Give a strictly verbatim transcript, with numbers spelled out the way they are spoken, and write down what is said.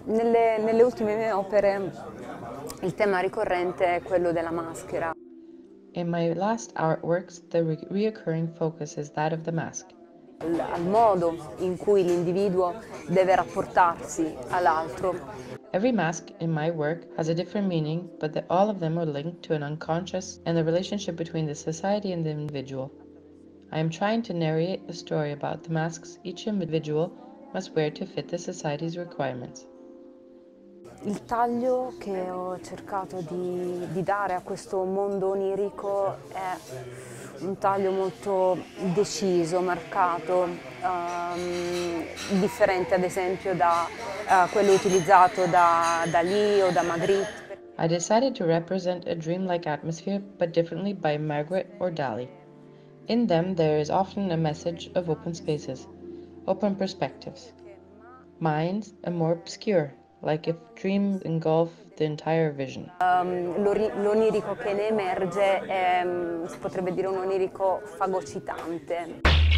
Nelle, nelle ultime mie opere il tema ricorrente è quello della maschera. In my last artworks, the re reoccurring focus is that of the mask. Al, al modo in cui l'individuo deve rapportarsi all'altro. Every mask in my work has a different meaning, but that all of them are linked to an unconscious and the relationship between the society and the individual. I am trying to narrate a story about the masks each individual must wear to fit the society's requirements. Il taglio che ho cercato di, di dare a questo mondo onirico è un taglio molto deciso, marcato, ehm, differente ad esempio da eh, quello utilizzato da Dalì o da Magritte. I decided to represent a dreamlike atmosphere, but differently by Margaret or Dali. In them, there is often a message of open spaces, open perspectives. Mine's are more obscure, like if dreams engulf the entire vision. Um, l'onirico che ne emerge è, si potrebbe dire un onirico fagocitante.